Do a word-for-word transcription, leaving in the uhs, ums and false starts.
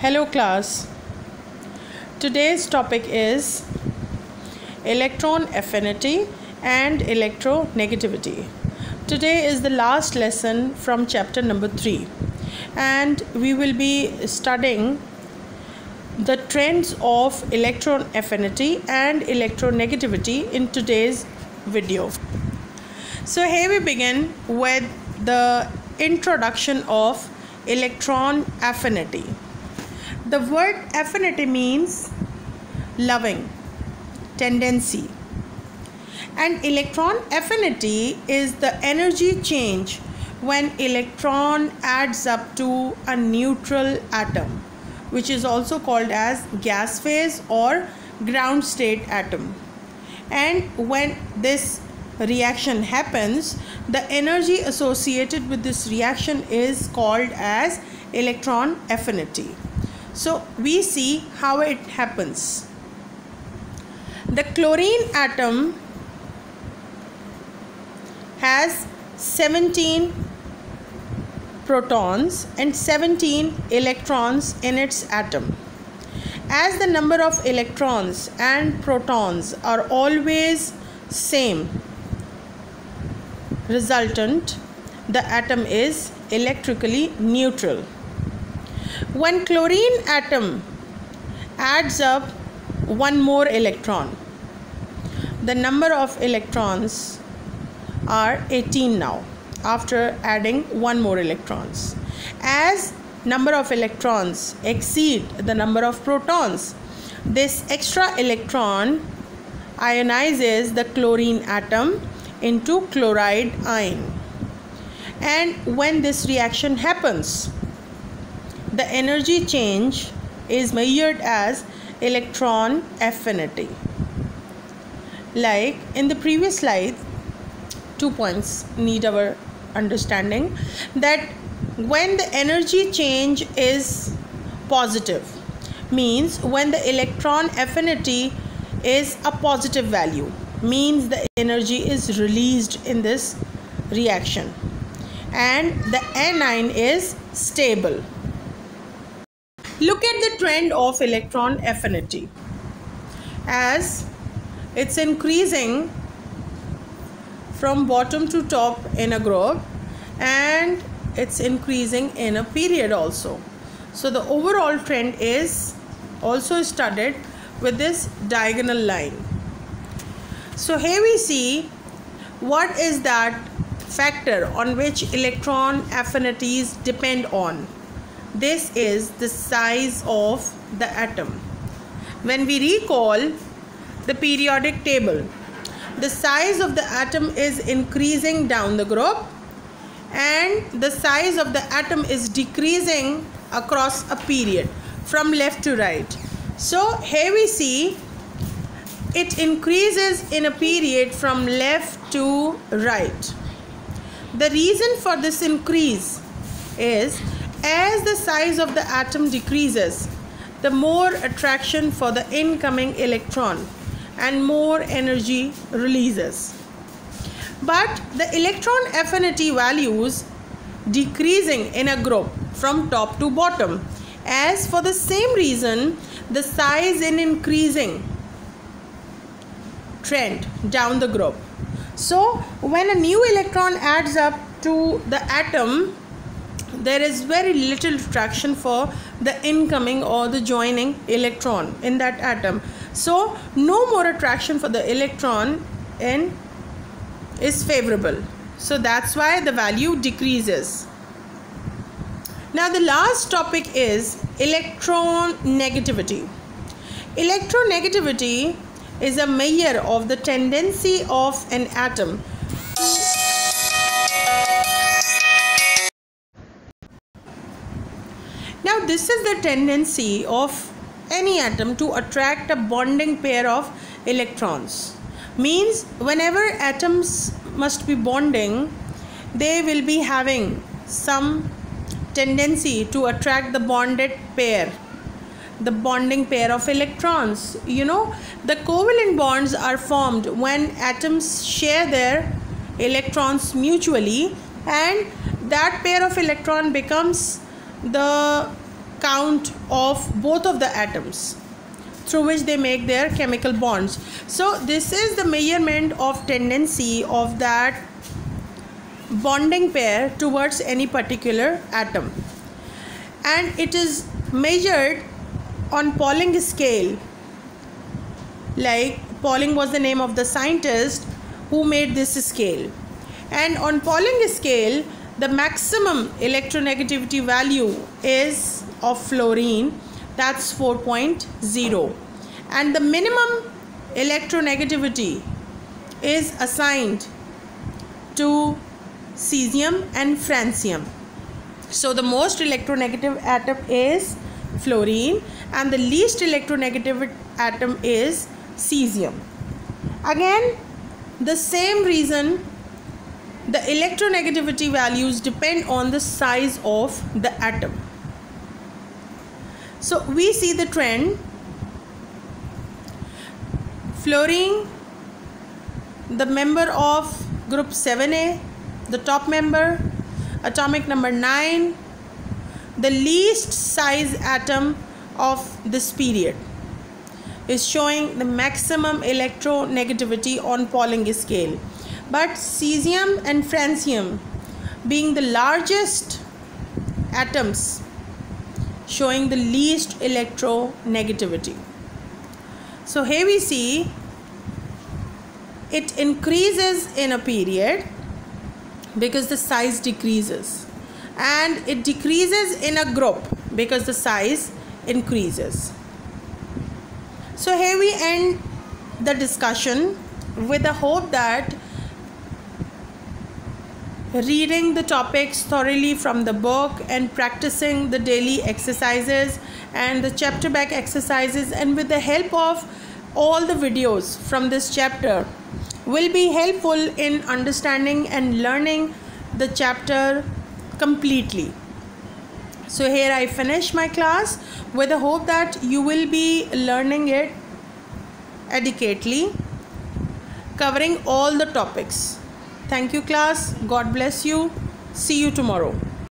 Hello class. Today's topic is electron affinity and electronegativity. Today is the last lesson from chapter number three, and we will be studying the trends of electron affinity and electronegativity in today's video. So here we begin with the introduction of electron affinity. The word affinity means loving, tendency, and electron affinity is the energy change when electron adds up to a neutral atom, which is also called as gas phase or ground state atom. And when this reaction happens, the energy associated with this reaction is called as electron affinity. So we see how it happens. The chlorine atom has seventeen protons and seventeen electrons in its atom. As the number of electrons and protons are always same, resultant, the atom is electrically neutral. When chlorine atom adds up one more electron, the number of electrons are eighteen now after adding one more electrons. As number of electrons exceed the number of protons, this extra electron ionizes the chlorine atom into chloride ion. And when this reaction happens, the energy change is measured as electron affinity. Like in the previous slide, two points need our understanding, that when the energy change is positive, means when the electron affinity is a positive value, means the energy is released in this reaction and the anion is stable. Look at the trend of electron affinity. As it's increasing from bottom to top in a group, and it's increasing in a period also. So the overall trend is also studied with this diagonal line. So here we see what is that factor on which electron affinities depend on. This is the size of the atom. When we recall the periodic table, the size of the atom is increasing down the group and the size of the atom is decreasing across a period from left to right. So here we see it increases in a period from left to right. The reason for this increase is as the size of the atom decreases, the more attraction for the incoming electron and more energy releases. But the electron affinity values decreasing in a group from top to bottom. As for the same reason, the size in increasing trend down the group. So when a new electron adds up to the atom, there is very little attraction for the incoming or the joining electron in that atom. So no more attraction for the electron in is favorable. So that's why the value decreases. Now the last topic is electronegativity. Electronegativity is a measure of the tendency of an atom Now this is the tendency of any atom to attract a bonding pair of electrons. Means whenever atoms must be bonding, they will be having some tendency to attract the bonded pair, the bonding pair of electrons. You know, the covalent bonds are formed when atoms share their electrons mutually, and that pair of electron becomes the count of both of the atoms through which they make their chemical bonds. So this is the measurement of tendency of that bonding pair towards any particular atom, and it is measured on Pauling scale. Like Pauling was the name of the scientist who made this scale, and on Pauling scale the maximum electronegativity value is of fluorine, that's four point zero, and the minimum electronegativity is assigned to cesium and francium. So the most electronegative atom is fluorine and the least electronegative atom is cesium. Again, the same reason, the electronegativity values depend on the size of the atom. So we see the trend. Fluorine, the member of group seven A, the top member, atomic number nine, the least size atom of this period, is showing the maximum electronegativity on Pauling scale. But cesium and francium being the largest atoms, showing the least electronegativity. So here we see it increases in a period because the size decreases, and it decreases in a group because the size increases. So here we end the discussion with the hope that reading the topics thoroughly from the book and practicing the daily exercises and the chapter back exercises, and with the help of all the videos from this chapter, will be helpful in understanding and learning the chapter completely. So here I finish my class with the hope that you will be learning it adequately, covering all the topics. Thank you class. God bless you. See you tomorrow.